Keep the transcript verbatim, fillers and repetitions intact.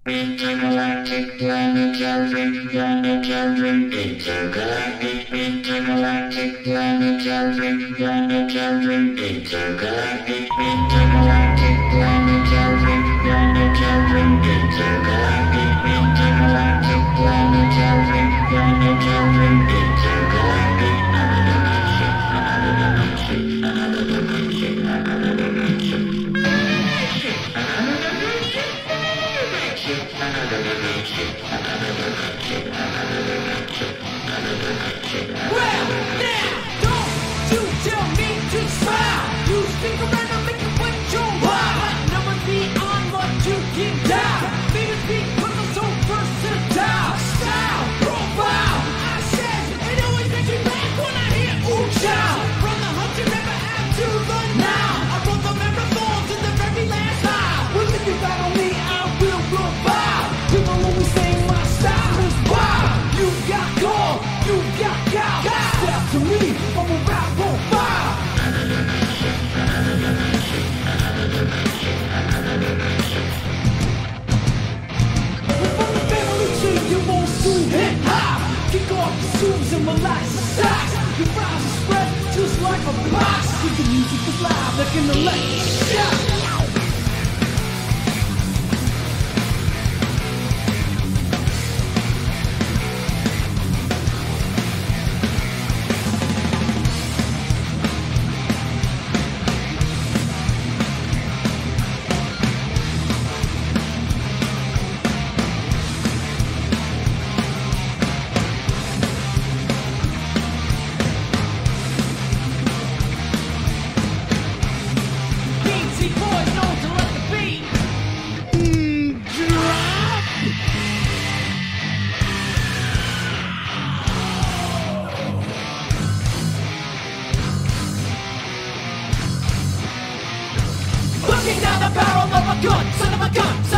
Intergalactic planetary, planetary, intergalactic, intergalactic planetary, planetary, intergalactic, intergalactic planetary, planetary, intergalactic, intergalactic planetary, planetary, intergalactic, another dimension, another dimension, another dimension, another dimension. Well, now, don't you tell me to smile. You stick around and make it what you want. Never be on what you can down. Maybe because I'm so versatile. Style, profile, I said, it always makes me back when I hear ooh child. From the hunt you never have to the now. I run the marathon to the very last mile. Well, if you battle me, I will revive. People always say my style is wild. You got call, you got gal. Step to me, I'm a rap on fire. We're from the family tree, you won't soon hip hop. Kick off your shoes and relax the socks. Your fries are spread just like a box. With the music is live like an electric shock. Looking down the barrel of a gun, son of a gun.